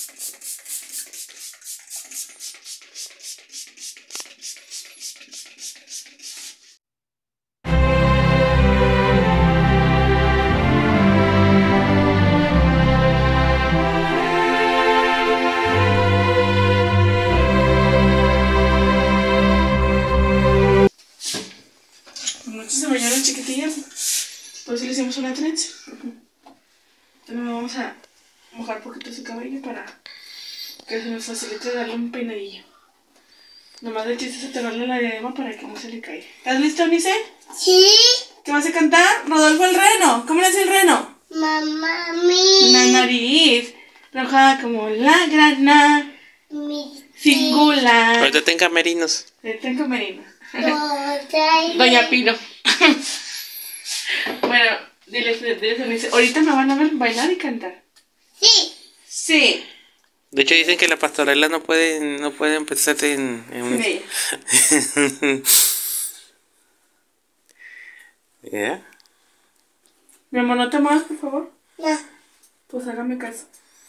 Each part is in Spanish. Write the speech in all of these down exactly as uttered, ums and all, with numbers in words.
Se bañaron chiquitillas, por eso le hicimos una trenza. Entonces vamos a mojar un poquito su cabello para que se nos facilite darle un peinadillo. Nomás el chiste es atarrarle la diadema para que no se le caiga. ¿Estás listo, Nice? Sí. ¿Qué vas a cantar? Rodolfo el reno. ¿Cómo le hace el reno? Mamá, mi. La nariz roja como la grana. Mi. Singular. Ahorita ten camerinos. Ten camerinos. Doña, Doña Pino. Bueno, diles, diles a Nice. Ahorita me van a ver bailar y cantar. Sí. Sí. De hecho dicen que la pastorela no puede, no puede empezar en... en... Sí. ¿Ya? Mi amor, no te muevas, por favor. No. Pues hágame caso.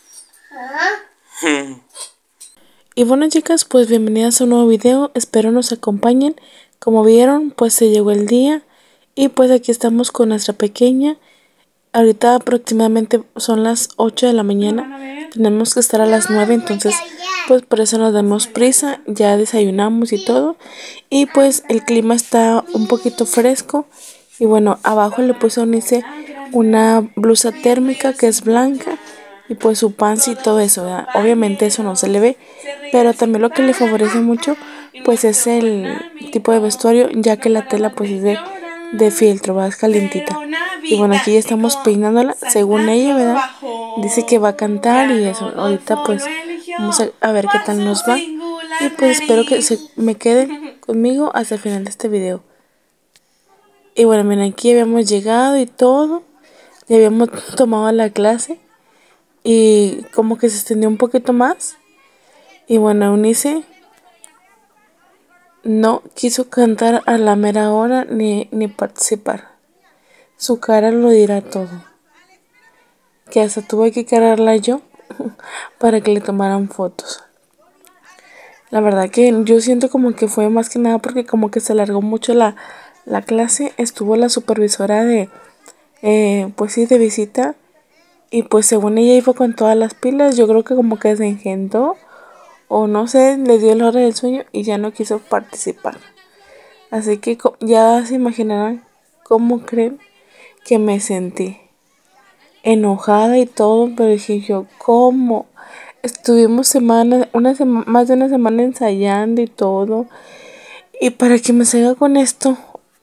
Ah. Y bueno, chicas, pues bienvenidas a un nuevo video. Espero nos acompañen. Como vieron, pues se llegó el día. Y pues aquí estamos con nuestra pequeña. Ahorita aproximadamente son las ocho de la mañana. Tenemos que estar a las nueve, entonces pues por eso nos damos prisa. Ya desayunamos y todo. Y pues el clima está un poquito fresco. Y bueno, abajo le puse a Unice una blusa térmica que es blanca. Y pues su panza y todo eso, ¿verdad? Obviamente eso no se le ve. Pero también lo que le favorece mucho pues es el tipo de vestuario, ya que la tela pues es de, de fieltro, ¿verdad? Es calientita. Y bueno, aquí ya estamos peinándola, según ella, ¿verdad? Dice que va a cantar y eso. Ahorita pues vamos a, a ver qué tal nos va. Y pues espero que se me queden conmigo hasta el final de este video. Y bueno, miren, aquí habíamos llegado y todo. Ya habíamos tomado la clase. Y como que se extendió un poquito más. Y bueno, Eunice no quiso cantar a la mera hora ni, ni participar. Su cara lo dirá todo. Que hasta tuve que cargarla yo para que le tomaran fotos. La verdad que yo siento como que fue más que nada porque como que se alargó mucho la, la clase. Estuvo la supervisora de, eh, pues sí, de visita. Y pues según ella iba con todas las pilas, yo creo que como que se engendó. O no sé, le dio la hora del sueño y ya no quiso participar. Así que ya se imaginarán cómo creen que me sentí. Enojada y todo, pero dije yo, ¿cómo? Estuvimos semanas, una sema, más de una semana ensayando y todo. Y para que me salga con esto.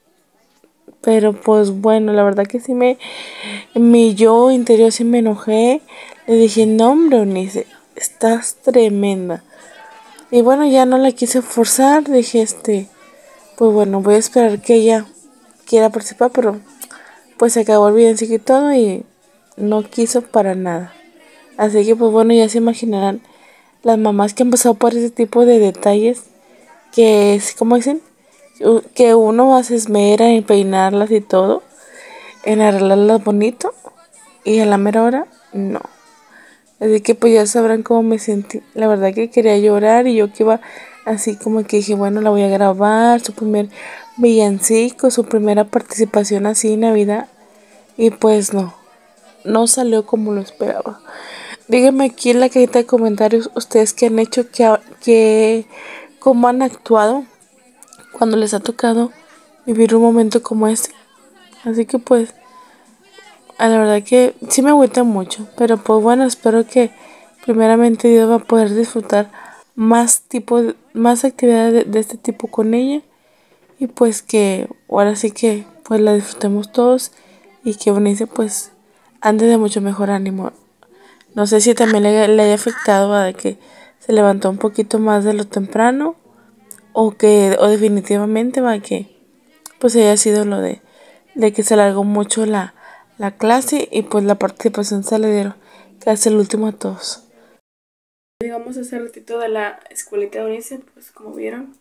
Pero pues bueno, la verdad que sí me, mi yo interior sí me enojé. Le dije, no hombre, Eunice, estás tremenda. Y bueno, ya no la quise forzar, dije este, pues bueno, voy a esperar que ella quiera participar, pero pues se acabó el villancico y todo y no quiso para nada. Así que pues bueno, ya se imaginarán las mamás que han pasado por ese tipo de detalles, que es, como dicen, que uno se esmera en peinarlas y todo, en arreglarlas bonito, y a la mera hora, no. Así que pues ya sabrán cómo me sentí. La verdad que quería llorar y yo que iba así como que dije, bueno, la voy a grabar, su primer villancico, su primera participación así en Navidad. Y pues no, no salió como lo esperaba. Díganme aquí en la cajita de comentarios ustedes qué han hecho, qué, qué, cómo han actuado cuando les ha tocado vivir un momento como este. Así que pues, a la verdad que sí me agüita mucho, pero pues bueno, espero que primeramente Dios va a poder disfrutar más tipo, más actividades de, de este tipo con ella y pues que ahora sí que pues la disfrutemos todos y que Eunice pues ande de mucho mejor ánimo. No sé si también le, le haya afectado a de que se levantó un poquito más de lo temprano o que o definitivamente va que pues haya sido lo de, de que se alargó mucho la la clase y pues la participación se le dieron casi el último a todos. Llegamos hace ratito de la escuelita de Eunice, pues como vieron,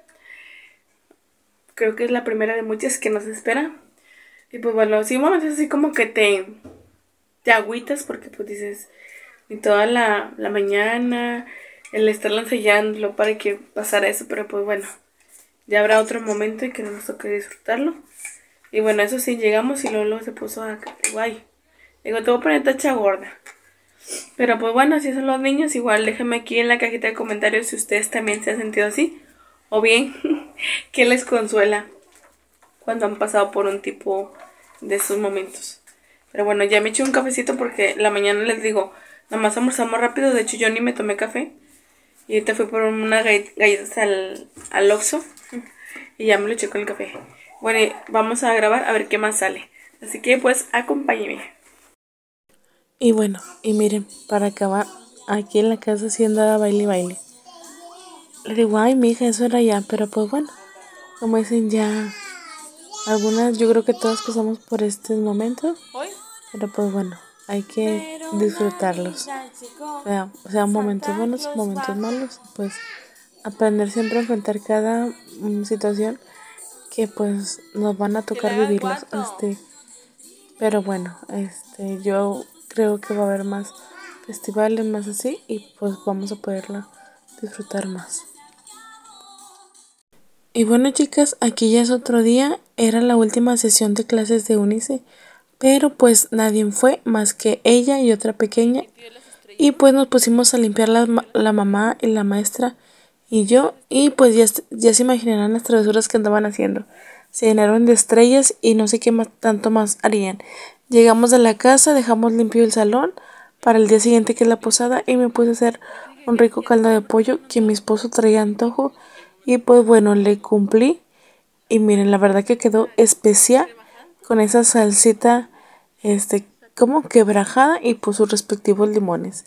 creo que es la primera de muchas que nos espera. Y pues bueno, sí, un momento así como que te, te agüitas porque pues dices, ni toda la, la mañana, el estarla ensayándolo para que pasara eso, pero pues bueno, ya habrá otro momento y que no nos toque disfrutarlo. Y bueno, eso sí, llegamos y luego, luego se puso a... Guay. Digo, te voy a poner tacha gorda. Pero pues bueno, así son los niños. Igual déjenme aquí en la cajita de comentarios si ustedes también se han sentido así. O bien, ¿qué les consuela cuando han pasado por un tipo de esos momentos? Pero bueno, ya me eché un cafecito porque la mañana les digo, nada más almorzamos rápido. De hecho yo ni me tomé café. Y ahorita fui por unas galletas al, al Oxxo. Y ya me lo eché con el café. Bueno, vamos a grabar a ver qué más sale. Así que pues acompáñenme. Y bueno, y miren, para acabar, aquí en la casa sí andaba baile y baile. Le digo, ay, mi hija, eso era ya, pero pues bueno, como dicen ya, algunas, yo creo que todas pasamos por estos momentos, pero pues bueno, hay que disfrutarlos. O sea, o sea momentos buenos, momentos malos, pues aprender siempre a enfrentar cada um, situación que pues nos van a tocar vivirlos. Este, pero bueno, este, yo creo que va a haber más festivales, más así, y pues vamos a poderla disfrutar más. Y bueno, chicas, aquí ya es otro día, era la última sesión de clases de Eunice, pero pues nadie fue más que ella y otra pequeña, y pues nos pusimos a limpiar la, la mamá y la maestra y yo, y pues ya, ya se imaginarán las travesuras que andaban haciendo. Se llenaron de estrellas y no sé qué más, tanto más harían. Llegamos a la casa, dejamos limpio el salón para el día siguiente que es la posada, y me puse a hacer un rico caldo de pollo que mi esposo traía antojo, y pues bueno, le cumplí. Y miren, la verdad que quedó especial con esa salsita este como quebrajada y pues sus respectivos limones.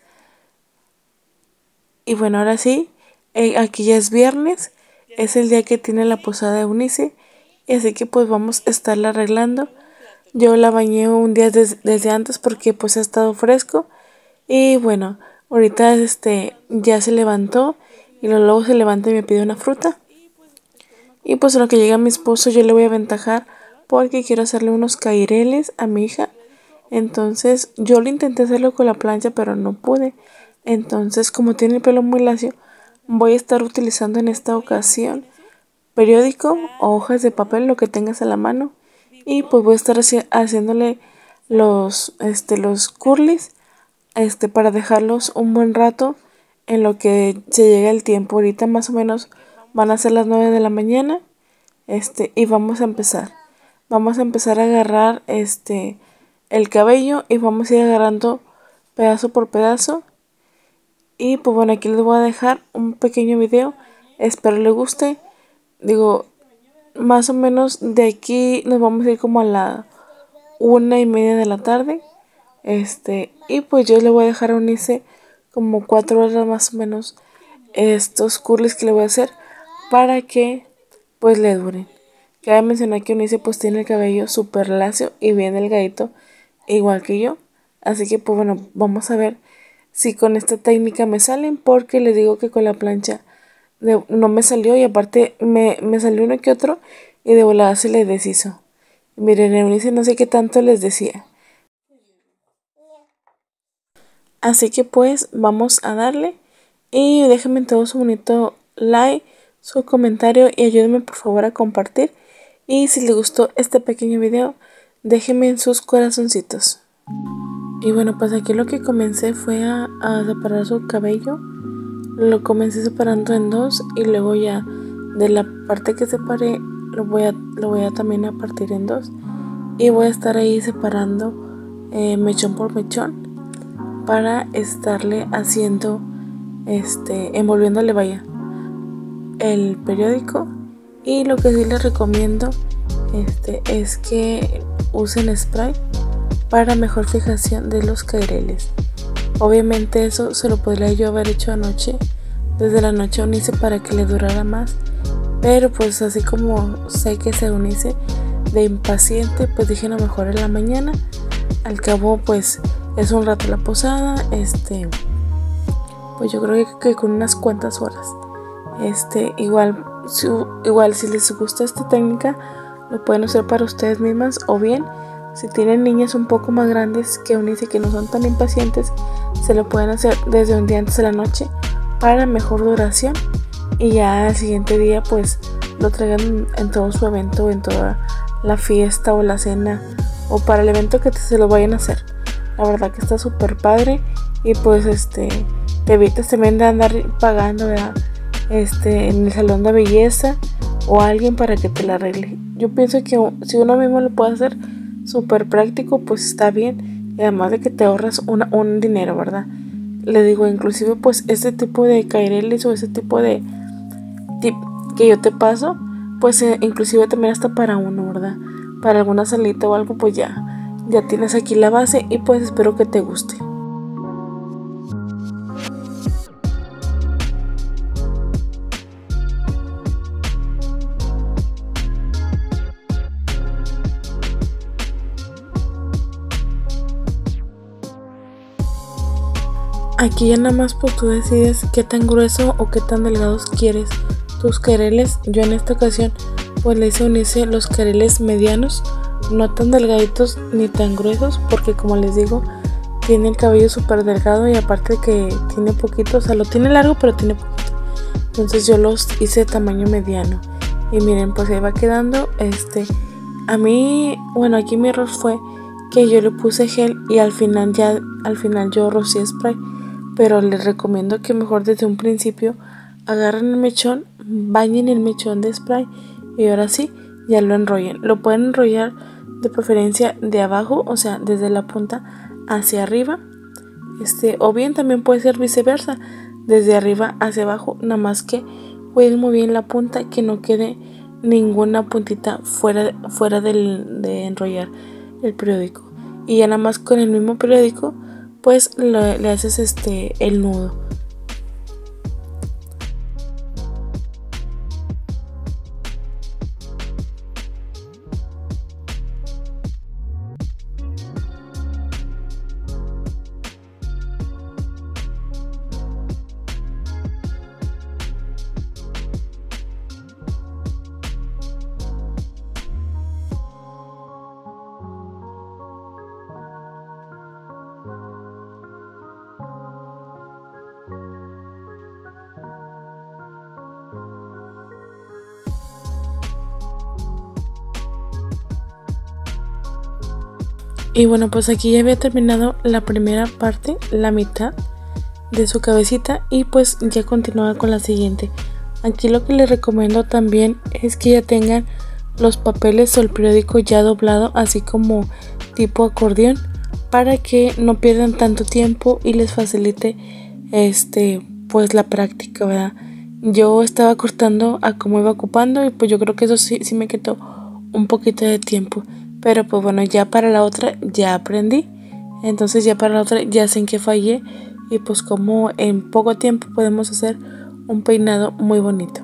Y bueno, ahora sí, eh, aquí ya es viernes, es el día que tiene la posada de Eunice, y así que pues vamos a estarla arreglando. Yo la bañé un día des, desde antes porque pues ha estado fresco, y bueno, ahorita este ya se levantó y luego se levanta y me pide una fruta. Y pues a lo que llega mi esposo yo le voy a aventajar porque quiero hacerle unos caireles a mi hija. Entonces yo lo intenté hacerlo con la plancha pero no pude. Entonces como tiene el pelo muy lacio, voy a estar utilizando en esta ocasión periódico o hojas de papel, lo que tengas a la mano. Y pues voy a estar haci haciéndole los, este, los curlis este, para dejarlos un buen rato en lo que se llega el tiempo. Ahorita más o menos van a ser las nueve de la mañana, este, y vamos a empezar. Vamos a empezar a agarrar este el cabello y vamos a ir agarrando pedazo por pedazo. Y pues bueno, aquí les voy a dejar un pequeño video. Espero les guste. Digo, más o menos de aquí nos vamos a ir como a la una y media de la tarde. Este, y pues yo le voy a dejar a Eunice como cuatro horas más o menos estos curlis que le voy a hacer para que pues le duren. Cabe mencionar que Eunice pues tiene el cabello súper lacio y bien delgadito, igual que yo. Así que pues bueno, vamos a ver si con esta técnica me salen, porque les digo que con la plancha de, no me salió, y aparte me, me salió uno que otro y de volada se le deshizo. Miren, Eunice no sé qué tanto les decía. Así que pues vamos a darle, y déjenme todo su bonito like, su comentario, y ayúdenme por favor a compartir. Y si les gustó este pequeño video, déjenme en sus corazoncitos. Y bueno, pues aquí lo que comencé fue a, a separar su cabello. Lo comencé separando en dos, y luego ya de la parte que separé lo voy a, lo voy a también a partir en dos, y voy a estar ahí separando eh, mechón por mechón para estarle haciendo este envolviéndole vaya el periódico. Y lo que sí les recomiendo este es que usen spray para mejor fijación de los caireles. Obviamente eso se lo podría yo haber hecho anoche, desde la noche a Eunice, para que le durara más, pero pues así como sé que se Eunice de impaciente, pues dije no, mejor en la mañana. Al cabo pues es un rato la posada, este pues yo creo que, que con unas cuantas horas. Este igual si, igual si les gusta esta técnica lo pueden usar para ustedes mismas, o bien Si tienen niñas un poco más grandes que Eunice, que no son tan impacientes, se lo pueden hacer desde un día antes de la noche para mejor duración, y ya al siguiente día pues lo traigan en todo su evento, en toda la fiesta o la cena o para el evento que se lo vayan a hacer. La verdad que está súper padre, y pues este te evitas también de andar pagando, ¿verdad? Este, en el salón de belleza o alguien para que te la arregle. Yo pienso que si uno mismo lo puede hacer, súper práctico, pues está bien, y además de que te ahorras una, un dinero, ¿verdad? Le digo, inclusive pues este tipo de caireles o ese tipo de tip que yo te paso, pues eh, inclusive también hasta para uno, ¿verdad? Para alguna salita o algo, pues ya ya tienes aquí la base, y pues espero que te guste. Aquí ya nada más pues tú decides qué tan grueso o qué tan delgados quieres tus careles. Yo en esta ocasión pues le hice unirse los careles medianos, no tan delgaditos ni tan gruesos, porque como les digo, tiene el cabello súper delgado, y aparte que tiene poquito, o sea, lo tiene largo pero tiene poquito. Entonces yo los hice de tamaño mediano, y miren, pues ahí va quedando. Este, a mí, bueno, aquí mi error fue que yo le puse gel y al final ya, al final yo rocié spray. Pero les recomiendo que mejor desde un principio agarren el mechón, bañen el mechón de spray, y ahora sí ya lo enrollen. Lo pueden enrollar de preferencia de abajo, o sea, desde la punta hacia arriba, este, o bien también puede ser viceversa, desde arriba hacia abajo, nada más que cuiden muy bien la punta, que no quede ninguna puntita fuera, fuera del, de enrollar el periódico. Y ya nada más con el mismo periódico pues le, le haces este el nudo. Y bueno, pues aquí ya había terminado la primera parte, la mitad de su cabecita, y pues ya continuaba con la siguiente. Aquí lo que les recomiendo también es que ya tengan los papeles o el periódico ya doblado, así como tipo acordeón, para que no pierdan tanto tiempo y les facilite este pues la práctica, ¿verdad? Yo estaba cortando a como iba ocupando, y pues yo creo que eso sí, sí me quitó un poquito de tiempo. Pero pues bueno, ya para la otra ya aprendí. Entonces ya para la otra ya sé en qué fallé, y pues como en poco tiempo podemos hacer un peinado muy bonito.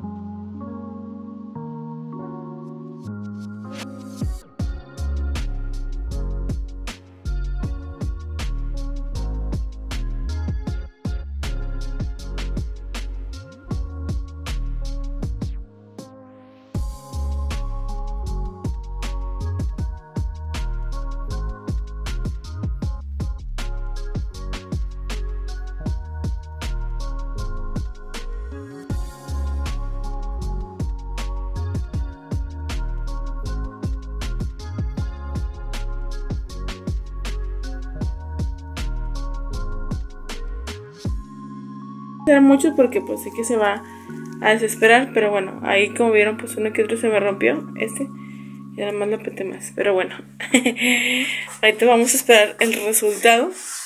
Mucho porque pues sé que se va a desesperar, pero bueno, ahí como vieron pues uno que otro se me rompió, este, y además lo apreté más, pero bueno. Ahorita vamos a esperar el resultado.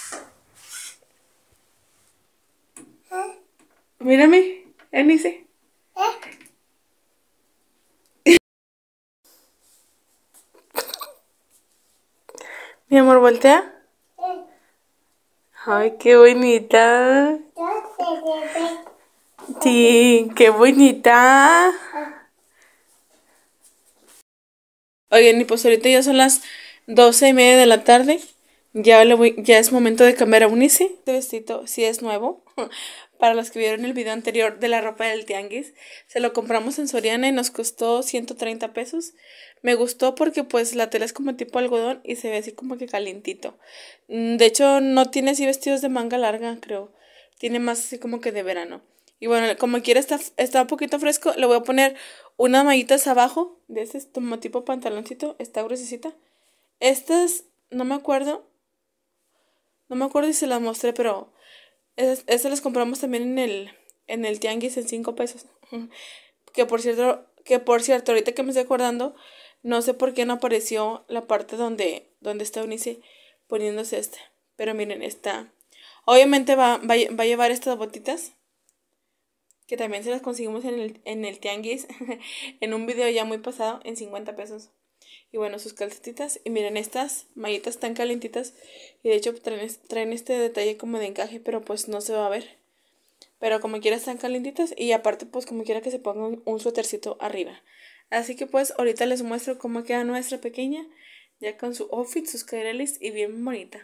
Mírame, Eunice. Mi amor, voltea. Ay, qué bonita. Sí, qué bonita. Oigan, y pues ahorita ya son las doce y media de la tarde. Ya, le voy, ya es momento de cambiar a Eunice. Este vestido sí es nuevo, para los que vieron el video anterior de la ropa del tianguis. Se lo compramos en Soriana y nos costó ciento treinta pesos. Me gustó porque pues la tela es como tipo algodón y se ve así como que calientito. De hecho no tiene así vestidos de manga larga, creo. Tiene más así como que de verano. Y bueno, como quiera está, está un poquito fresco, le voy a poner unas mallitas abajo. De ese como tipo pantaloncito, está gruesecita. Estas, no me acuerdo. No me acuerdo si se las mostré, pero esas, esas las compramos también en el, en el tianguis en cinco pesos. Que por cierto, que por cierto, ahorita que me estoy acordando, no sé por qué no apareció la parte donde, donde está Eunice poniéndose este. Pero miren, está. Obviamente va, va, va a llevar estas botitas, que también se las conseguimos en el, en el tianguis, en un video ya muy pasado, en cincuenta pesos. Y bueno, sus calcetitas. Y miren, estas mallitas están calentitas. Y de hecho traen, traen este detalle como de encaje, pero pues no se va a ver. Pero como quiera están calentitas. Y aparte pues como quiera que se ponga un, un suétercito arriba. Así que pues ahorita les muestro cómo queda nuestra pequeña. Ya con su outfit, sus cairelis y bien bonita.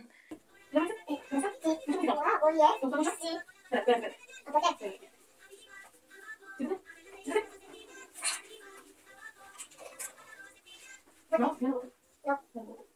No, no, no.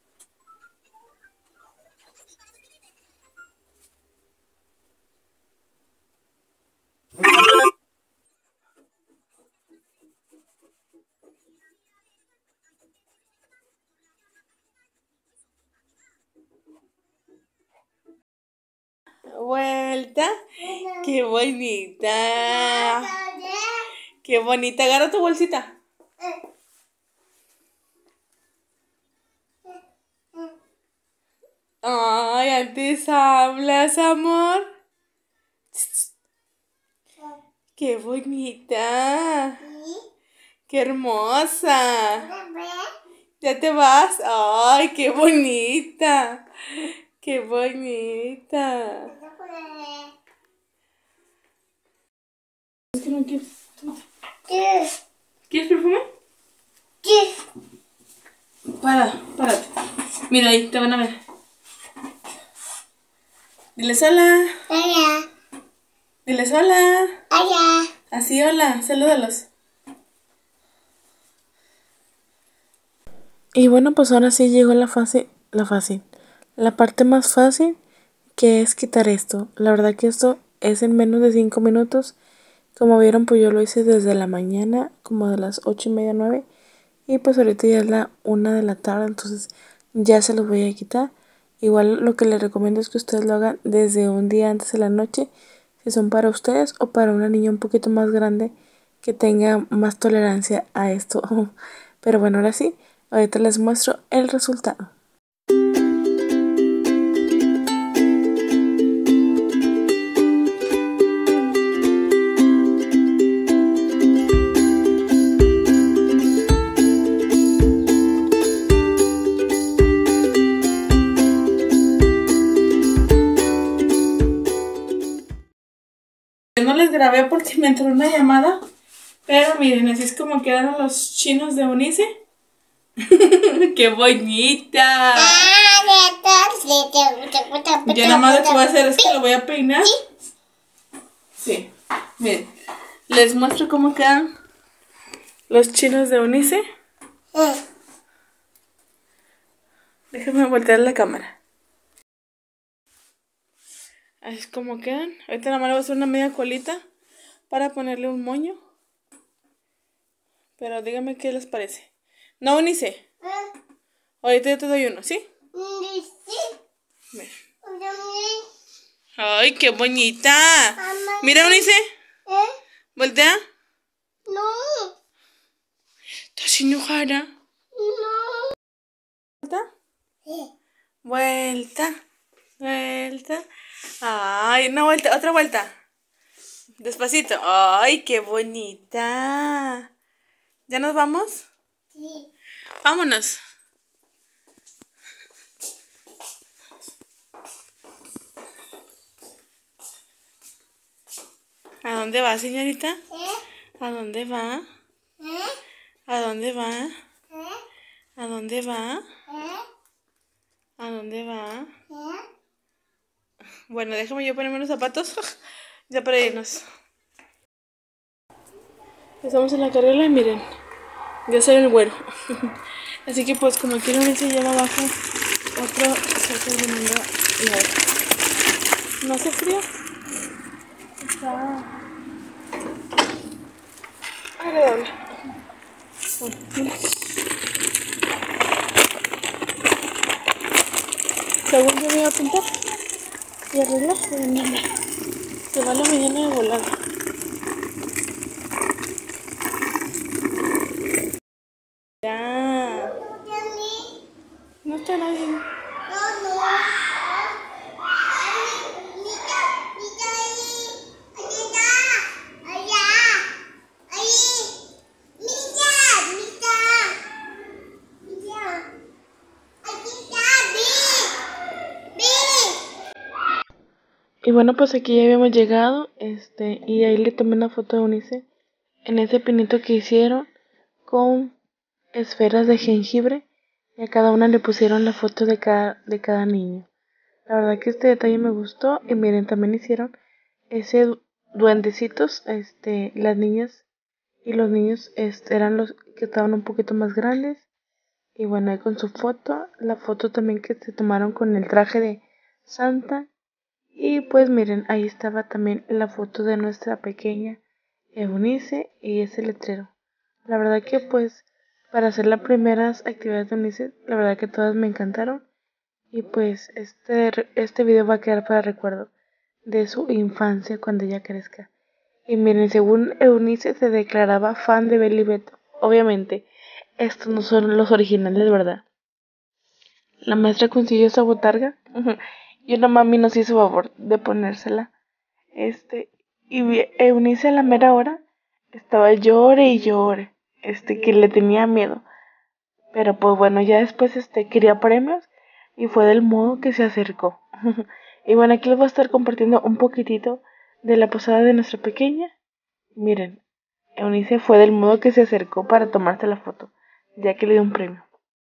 Vuelta. Qué bonita. Qué bonita. Agarra tu bolsita. Ay, antes hablas, amor. Qué bonita. Qué hermosa. ¿Ya te vas? Ay, qué bonita. Qué bonita. Es que no quieres. ¿Qué? ¿Quieres perfume? ¿Qué? Para, párate. Mira ahí, te van a ver. Diles hola. Hola. Diles hola. Hola. Así, hola. Salúdalos. Y bueno, pues ahora sí llegó la fase, la fácil, la parte más fácil, que es quitar esto. La verdad que esto es en menos de cinco minutos. Como vieron, pues yo lo hice desde la mañana, como de las ocho y media, nueve. Y pues ahorita ya es la una de la tarde, entonces ya se los voy a quitar. Igual lo que les recomiendo es que ustedes lo hagan desde un día antes de la noche, si son para ustedes o para una niña un poquito más grande que tenga más tolerancia a esto. Pero bueno, ahora sí, ahorita les muestro el resultado. No les grabé porque me entró una llamada. Pero miren, así es como quedaron los chinos de Eunice. ¡Qué bonita! Ya nada más lo que voy a hacer es que lo voy a peinar. Sí, miren. Les muestro cómo quedan los chinos de Eunice. Déjenme voltear la cámara. Así es como quedan. Ahorita nada más le voy a hacer una media colita para ponerle un moño. Pero díganme qué les parece. No, Eunice. Ahorita yo te doy uno, ¿sí? Mira. Ay, qué bonita. Mira, Eunice. Voltea. No. ¿Estás enojada? No. ¿Vuelta? Vuelta. Vuelta. Ay, una vuelta, otra vuelta. Despacito. Ay, qué bonita. ¿Ya nos vamos? Sí. Vámonos. ¿A dónde va, señorita? ¿A dónde va? ¿A dónde va? ¿A dónde va? ¿A dónde va? Bueno, déjame yo ponerme los zapatos. Ya para irnos. Estamos en la carrera y miren, ya sale el güero. Así que pues como aquí Eunice lleva abajo otro suéter de manga larga. ¿No hace frío? Está agradable. Bueno, según yo me iba a pintar y arreglar, pero no, no. Se va la mañana de volada. Ya. No está nadie. Y bueno, pues aquí ya habíamos llegado, este, y ahí le tomé una foto a Eunice en ese pinito que hicieron con esferas de jengibre, y a cada una le pusieron la foto de cada, de cada niño. La verdad que este detalle me gustó, y miren, también hicieron ese du- duendecitos, este, las niñas y los niños este, eran los que estaban un poquito más grandes, y bueno, ahí con su foto, la foto también que se tomaron con el traje de Santa. Y pues miren, ahí estaba también la foto de nuestra pequeña Eunice y ese letrero. La verdad que pues para hacer las primeras actividades de Eunice, la verdad que todas me encantaron. Y pues este, este video va a quedar para recuerdo de su infancia cuando ella crezca. Y miren, según Eunice se declaraba fan de Beli Beto. Obviamente, estos no son los originales, ¿verdad? La maestra consiguió esa botarga y una mami nos hizo favor de ponérsela. Este, y vi- Eunice a la mera hora estaba llore y llore, este, que le tenía miedo. Pero pues bueno, ya después este quería premios y fue del modo que se acercó. Y bueno, aquí les voy a estar compartiendo un poquitito de la posada de nuestra pequeña. Miren, Eunice fue del modo que se acercó para tomarse la foto, ya que le dio un premio.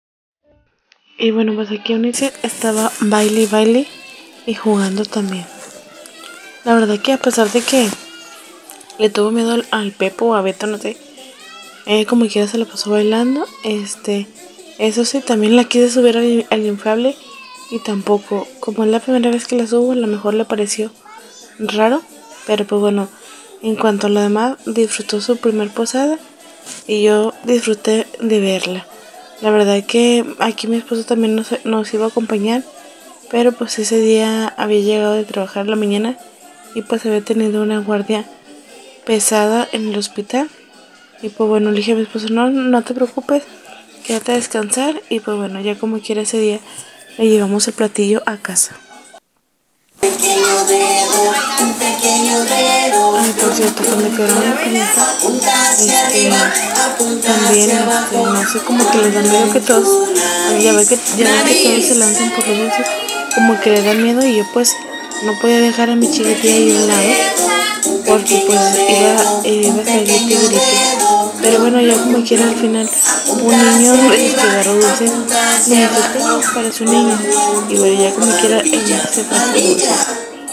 Y bueno, pues aquí Eunice estaba baile y baile y jugando también. La verdad que a pesar de que le tuvo miedo al, al Pepo o a Beto, no sé, eh, como quiera se la pasó bailando. Este, eso sí, también la quise subir al, al inflable y tampoco, como es la primera vez que la subo, a lo mejor le pareció raro, pero pues bueno, en cuanto a lo demás, disfrutó su primer posada y yo disfruté de verla. La verdad que aquí mi esposo también nos, nos iba a acompañar, pero pues ese día había llegado de trabajar en la mañana y pues había tenido una guardia pesada en el hospital. Y pues bueno, le dije a mi esposo, no, no te preocupes, quédate a descansar. Y pues bueno, ya como quiera ese día le llevamos el platillo a casa. Ay, por cierto, cuando quedaron en la piñata, este, también, este, no sé, como que les da miedo que todos, ya ve que, ya ve que todos se lanzan por los dulces, como que les da miedo, y yo pues no podía dejar a mi chiquitilla ahí a un lado, porque pues iba, eh, iba a salir grite y grite. Pero bueno, ya como quiera al final, un niño este, agarró dulces, me dijo, tengo para su niño, y bueno, ya como quiera ella se trajo dulces.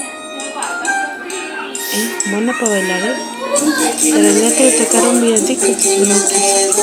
Eh, buena para bailar, ¿eh? Pero el día que le tocaron villancicos, no quiso.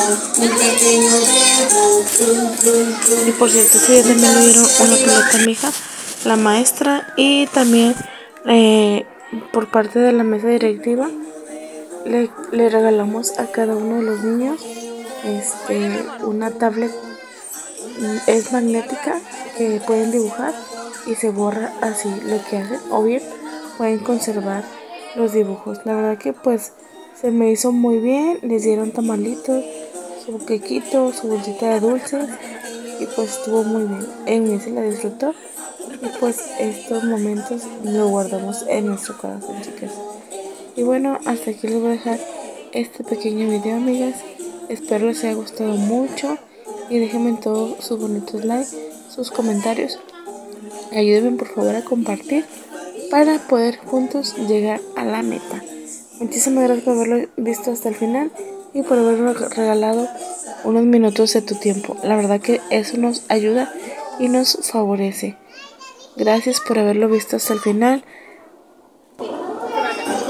Y por cierto, ese día también le dieron una pelota a mi hija, la maestra, y también eh, por parte de la mesa directiva le, le regalamos a cada uno de los niños este, una tablet. Es magnética que pueden dibujar y se borra así lo que hacen, o bien pueden conservar los dibujos. La verdad que pues se me hizo muy bien, les dieron tamalitos, su quequito, su bolsita de dulces y pues estuvo muy bien. En se la disfrutó y pues estos momentos lo guardamos en nuestro corazón, chicas. Y bueno, hasta aquí les voy a dejar este pequeño video, amigas. Espero les haya gustado mucho y déjenme en todos sus bonitos likes, sus comentarios. Ayúdenme por favor a compartir para poder juntos llegar a la meta. Muchísimas gracias por haberlo visto hasta el final y por habernos regalado unos minutos de tu tiempo. La verdad que eso nos ayuda y nos favorece. Gracias por haberlo visto hasta el final.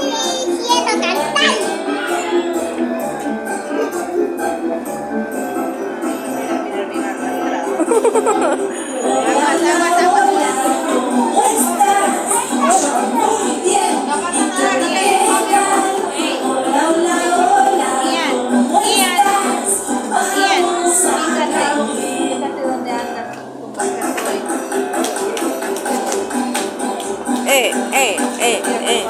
eh, eh, eh, eh.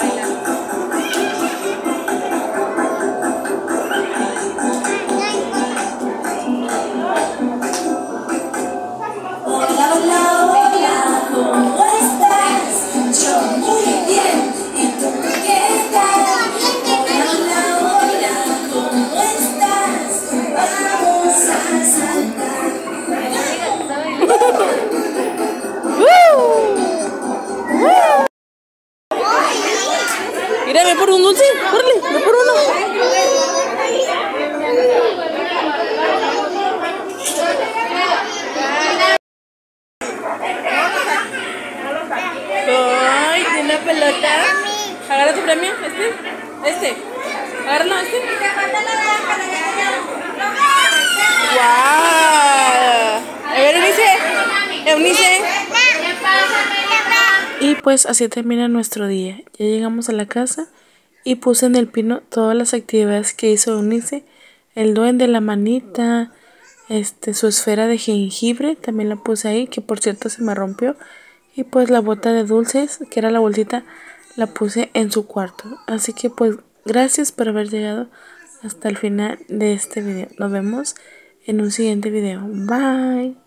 Hola, hola, hola, ¿cómo estás? Yo muy bien, ¿y tú qué tal? Hola, hola, hola, ¿cómo estás? Vamos a saltar. Mira, ve por un dulce, órale, ve por uno. Ay, tiene una pelota. Agarra tu premio, este, este. Agárralo, este. ¡Guau! A ver, Eunice, Eunice. Y pues así termina nuestro día. Ya llegamos a la casa y puse en el pino todas las actividades que hizo Eunice. El duende, la manita, este, su esfera de jengibre, también la puse ahí, que por cierto se me rompió. Y pues la bota de dulces, que era la bolsita, la puse en su cuarto. Así que pues gracias por haber llegado hasta el final de este video. Nos vemos en un siguiente video. Bye.